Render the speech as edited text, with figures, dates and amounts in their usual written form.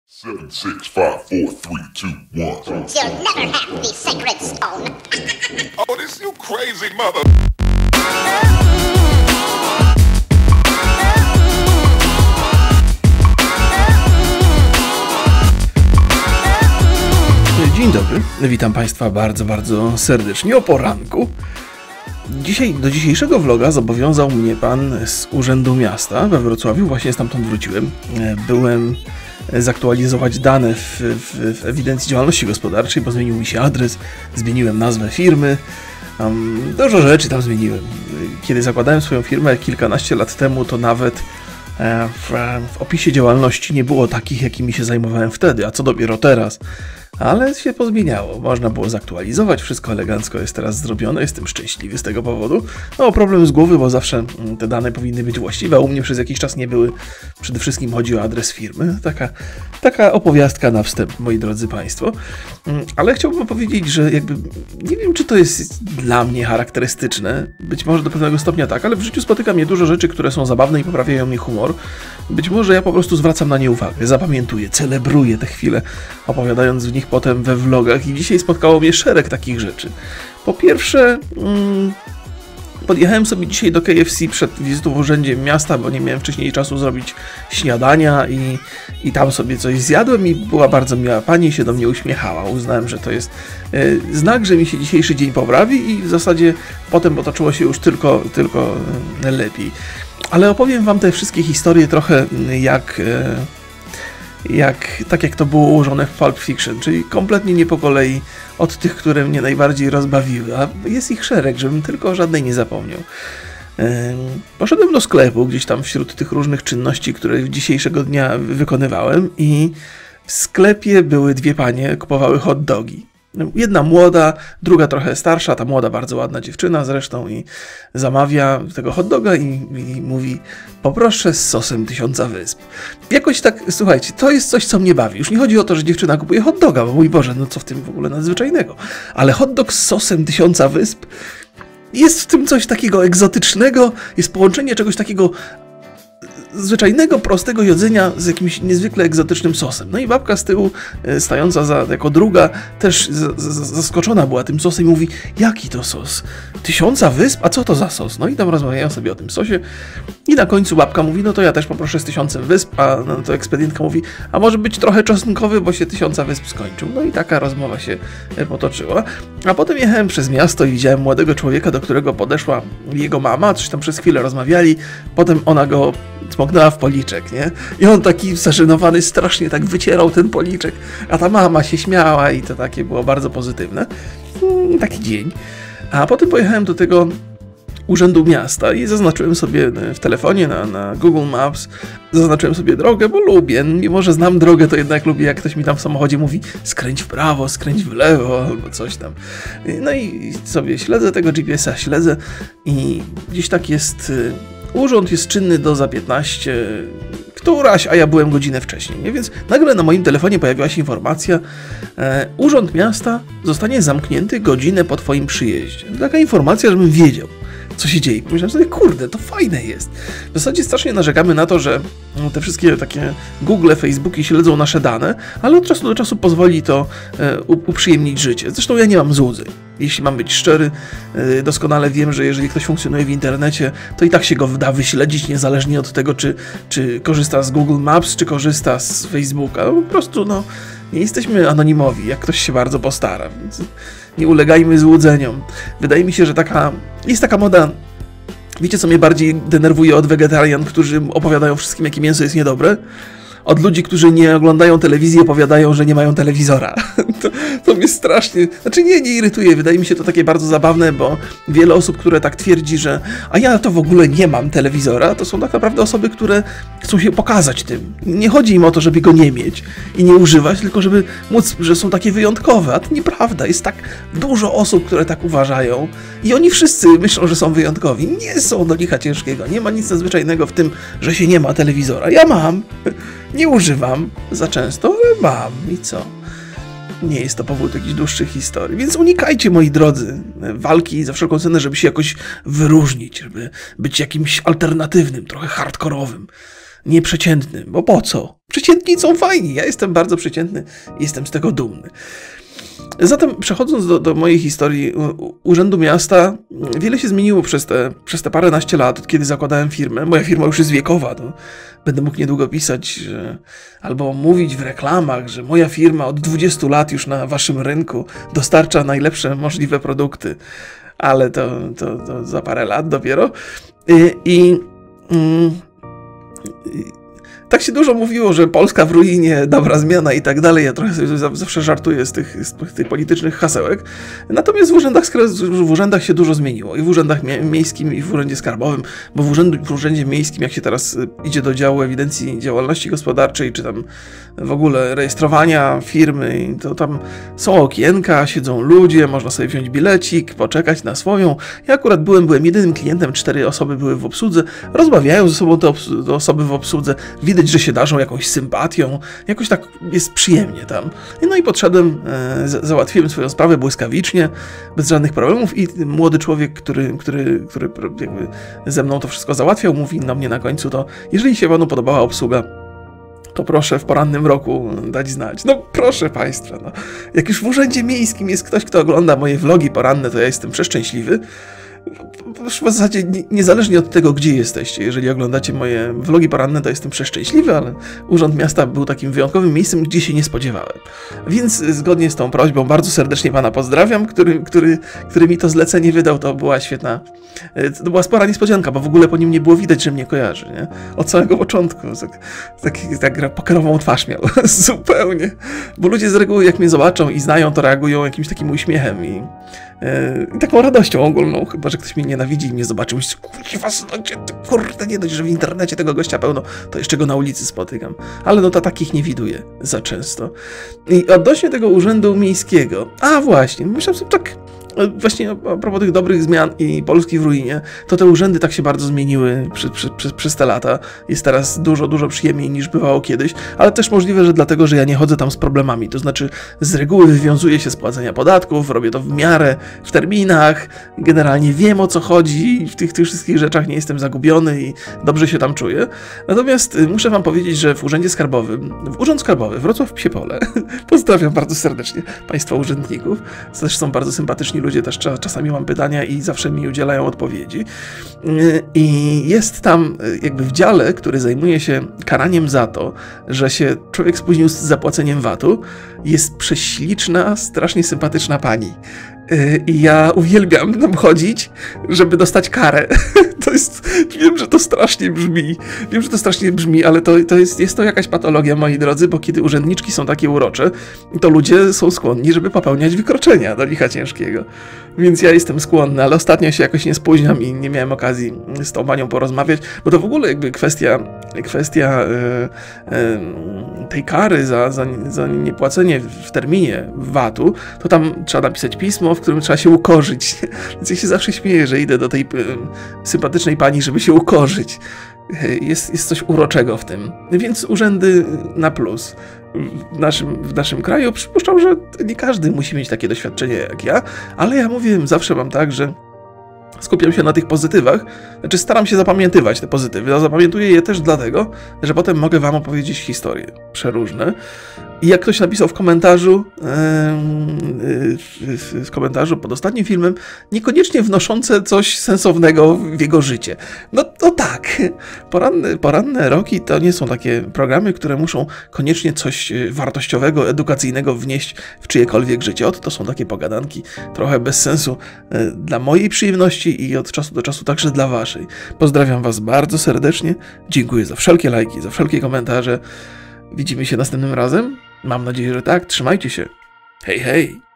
7, 6, 5, 4, 3, 2, 1. You'll never have the sacred stone. Oh, this you crazy mother. Dzień dobry, witam Państwa bardzo serdecznie o poranku. Do dzisiejszego vloga zobowiązał mnie pan z Urzędu Miasta we Wrocławiu, właśnie stamtąd wróciłem. Byłem zaktualizować dane w ewidencji działalności gospodarczej, bo zmienił mi się adres, zmieniłem nazwę firmy, dużo rzeczy tam zmieniłem. Kiedy zakładałem swoją firmę kilkanaście lat temu, to nawet w opisie działalności nie było takich, jakimi się zajmowałem wtedy, a co dopiero teraz. Ale się pozmieniało, można było zaktualizować, wszystko elegancko jest teraz zrobione, jestem szczęśliwy z tego powodu. No, problem z głowy, bo zawsze te dane powinny być właściwe, a u mnie przez jakiś czas nie były. Przede wszystkim chodzi o adres firmy, taka opowiastka na wstęp, moi drodzy Państwo. Ale chciałbym powiedzieć, że jakby nie wiem, czy to jest dla mnie charakterystyczne, być może do pewnego stopnia tak, ale w życiu spotyka mnie dużo rzeczy, które są zabawne i poprawiają mi humor. Być może ja po prostu zwracam na nie uwagę, zapamiętuję, celebruję te chwile, opowiadając w nich potem we vlogach i dzisiaj spotkało mnie szereg takich rzeczy. Po pierwsze, podjechałem sobie dzisiaj do KFC przed wizytą w Urzędzie Miasta, bo nie miałem wcześniej czasu zrobić śniadania i tam sobie coś zjadłem i była bardzo miła pani, się do mnie uśmiechała. Uznałem, że to jest znak, że mi się dzisiejszy dzień poprawi i w zasadzie potem potoczyło się już tylko lepiej. Ale opowiem wam te wszystkie historie trochę tak jak to było ułożone w Pulp Fiction, czyli kompletnie nie po kolei od tych, które mnie najbardziej rozbawiły, a jest ich szereg, żebym tylko o żadnej nie zapomniał. Poszedłem do sklepu, gdzieś tam wśród tych różnych czynności, które dzisiejszego dnia wykonywałem i w sklepie były dwie panie, kupowały hot dogi. Jedna młoda, druga trochę starsza, ta młoda bardzo ładna dziewczyna zresztą i zamawia tego hot doga i mówi: poproszę z sosem 1000 wysp. Jakoś tak, słuchajcie, to jest coś, co mnie bawi. Już nie chodzi o to, że dziewczyna kupuje hot doga, bo mój Boże, no co w tym w ogóle nadzwyczajnego. Ale hot dog z sosem 1000 wysp, jest w tym coś takiego egzotycznego, jest połączenie czegoś takiego zwyczajnego, prostego jedzenia z jakimś niezwykle egzotycznym sosem. No i babka z tyłu, stająca jako druga, też zaskoczona była tym sosem i mówi: jaki to sos? 1000 wysp? A co to za sos? No i tam rozmawiają sobie o tym sosie i na końcu babka mówi: no to ja też poproszę z 1000 wysp, a no to ekspedientka mówi: a może być trochę czosnkowy, bo się 1000 wysp skończył. No i taka rozmowa się potoczyła. A potem jechałem przez miasto i widziałem młodego człowieka, do którego podeszła jego mama, coś tam przez chwilę rozmawiali, potem ona go smoknęła w policzek, nie? I on taki zaszynowany strasznie tak wycierał ten policzek, a ta mama się śmiała i to takie było bardzo pozytywne. Taki dzień. A potem pojechałem do tego Urzędu Miasta i zaznaczyłem sobie w telefonie na Google Maps, zaznaczyłem sobie drogę, bo lubię, mimo że znam drogę, to jednak lubię, jak ktoś mi tam w samochodzie mówi: skręć w prawo, skręć w lewo, albo coś tam. No i sobie śledzę tego GPS-a, śledzę i gdzieś tak jest... Urząd jest czynny do za 15 któraś, a ja byłem godzinę wcześniej, nie? Więc nagle na moim telefonie pojawiła się informacja: Urząd Miasta zostanie zamknięty godzinę po twoim przyjeździe. Taka informacja, żebym wiedział, co się dzieje. Pomyślałem sobie: kurde, to fajne jest. W zasadzie strasznie narzekamy na to, że te wszystkie takie Google, Facebooki śledzą nasze dane, ale od czasu do czasu pozwoli to uprzyjemnić życie. Zresztą ja nie mam złudzeń. Jeśli mam być szczery, doskonale wiem, że jeżeli ktoś funkcjonuje w internecie, to i tak się go da wyśledzić, niezależnie od tego, czy korzysta z Google Maps, czy korzysta z Facebooka. Po prostu, nie jesteśmy anonimowi, jak ktoś się bardzo postara, więc nie ulegajmy złudzeniom. Wydaje mi się, że jest taka moda. Wiecie, co mnie bardziej denerwuje od wegetarian, którzy opowiadają wszystkim, jakie mięso jest niedobre? Od ludzi, którzy nie oglądają telewizji, opowiadają, że nie mają telewizora. To mnie strasznie... Znaczy nie irytuje. Wydaje mi się to takie bardzo zabawne, bo wiele osób, które tak twierdzi, że a ja to w ogóle nie mam telewizora, to są tak naprawdę osoby, które chcą się pokazać tym. Nie chodzi im o to, żeby go nie mieć i nie używać, tylko żeby móc, że są takie wyjątkowe. A to nieprawda. Jest tak dużo osób, które tak uważają i oni wszyscy myślą, że są wyjątkowi. Nie są do licha ciężkiego. Nie ma nic nadzwyczajnego w tym, że się nie ma telewizora. Ja mam. Nie używam za często, ale mam. I co? Nie jest to powód jakichś dłuższych historii. Więc unikajcie, moi drodzy, walki za wszelką cenę, żeby się jakoś wyróżnić, żeby być jakimś alternatywnym, trochę hardkorowym. nieprzeciętny, bo po co? Przeciętni są fajni, ja jestem bardzo przeciętny i jestem z tego dumny. Zatem przechodząc do mojej historii Urzędu Miasta, wiele się zmieniło przez te paręnaście lat, od kiedy zakładałem firmę. Moja firma już jest wiekowa, to będę mógł niedługo pisać albo mówić w reklamach, że moja firma od 20 lat już na waszym rynku dostarcza najlepsze możliwe produkty, ale to za parę lat dopiero. Tak się dużo mówiło, że Polska w ruinie, dobra zmiana i tak dalej. Ja trochę sobie zawsze żartuję z tych politycznych hasełek. Natomiast w urzędach się dużo zmieniło. I w urzędach miejskim, i w urzędzie skarbowym. Bo w urzędzie miejskim, jak się teraz idzie do działu ewidencji działalności gospodarczej, czy tam w ogóle rejestrowania firmy, to tam są okienka, siedzą ludzie, można sobie wziąć bilecik, poczekać na swoją. Ja akurat byłem jedynym klientem, 4 osoby były w obsłudze. Rozmawiają ze sobą te osoby w obsłudze. Widać, że się darzą jakąś sympatią, jakoś tak jest przyjemnie tam. No i podszedłem, załatwiłem swoją sprawę błyskawicznie, bez żadnych problemów i młody człowiek, który jakby ze mną to wszystko załatwiał, mówi na mnie na końcu to, jeżeli się panu podobała obsługa, to proszę w porannym roku dać znać. No proszę państwa, no. Jak już w urzędzie miejskim jest ktoś, kto ogląda moje vlogi poranne, to ja jestem przeszczęśliwy. W zasadzie niezależnie od tego, gdzie jesteście, jeżeli oglądacie moje vlogi poranne, to jestem przeszczęśliwy, ale Urząd Miasta był takim wyjątkowym miejscem, gdzie się nie spodziewałem. Więc zgodnie z tą prośbą bardzo serdecznie pana pozdrawiam, który mi to zlecenie wydał, to była świetna, to była spora niespodzianka, bo w ogóle po nim nie było widać, że mnie kojarzy, nie? Od samego początku, tak pokerową twarz miał, zupełnie, bo ludzie z reguły jak mnie zobaczą i znają, to reagują jakimś takim uśmiechem i taką radością ogólną, chyba że ktoś mnie nienawidzi i mnie zobaczył, kurde, nie dość, że w internecie tego gościa pełno, to jeszcze go na ulicy spotykam. Ale no to takich nie widuję za często. I odnośnie tego urzędu miejskiego, właśnie, myślałem sobie tak, właśnie a propos tych dobrych zmian i Polski w ruinie, to te urzędy tak się bardzo zmieniły przez te lata. Jest teraz dużo przyjemniej niż bywało kiedyś, ale też możliwe, że dlatego, że ja nie chodzę tam z problemami. To znaczy z reguły wywiązuję się z płacenia podatków, robię to w miarę, w terminach, generalnie wiem, o co chodzi i w tych wszystkich rzeczach nie jestem zagubiony i dobrze się tam czuję. Natomiast muszę wam powiedzieć, że w Urządzie Skarbowym, Urząd Skarbowy Wrocław-Psie Pole, pozdrawiam bardzo serdecznie państwa urzędników, też są bardzo sympatyczni ludzie, też czasami mam pytania i zawsze mi udzielają odpowiedzi. I jest tam jakby w dziale, który zajmuje się karaniem za to, że się człowiek spóźnił z zapłaceniem VAT-u, jest prześliczna, strasznie sympatyczna pani. I ja uwielbiam tam chodzić, żeby dostać karę. Wiem, że to strasznie brzmi, ale jest to jakaś patologia, moi drodzy, bo kiedy urzędniczki są takie urocze, to ludzie są skłonni, żeby popełniać wykroczenia do licha ciężkiego. Więc ja jestem skłonny, ale ostatnio się jakoś nie spóźniam i nie miałem okazji z tą panią porozmawiać, bo to w ogóle jakby kwestia tej kary za niepłacenie w terminie VAT-u, to tam trzeba napisać pismo, w którym trzeba się ukorzyć. Więc ja się zawsze śmieję, że idę do tej sympatycznej pani, żeby się ukorzyć. Jest coś uroczego w tym. Więc urzędy na plus. W naszym kraju przypuszczam, że nie każdy musi mieć takie doświadczenie jak ja, ale ja mówię, zawsze mam tak, że skupiam się na tych pozytywach, znaczy staram się zapamiętywać te pozytywy, a zapamiętuję je też dlatego, że potem mogę wam opowiedzieć historie przeróżne. I jak ktoś napisał w komentarzu pod ostatnim filmem, niekoniecznie wnoszące coś sensownego w jego życie. No to tak, poranne roki to nie są takie programy, które muszą koniecznie coś wartościowego, edukacyjnego wnieść w czyjekolwiek życie. To są takie pogadanki trochę bez sensu dla mojej przyjemności i od czasu do czasu także dla waszej. Pozdrawiam was bardzo serdecznie, dziękuję za wszelkie lajki, za wszelkie komentarze. Widzimy się następnym razem? Mam nadzieję, że tak. Trzymajcie się. Hej, hej!